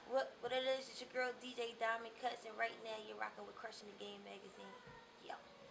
What it is your girl DJ Diamond Cuts, and right now you're rocking with Crushing the Game magazine. Yo.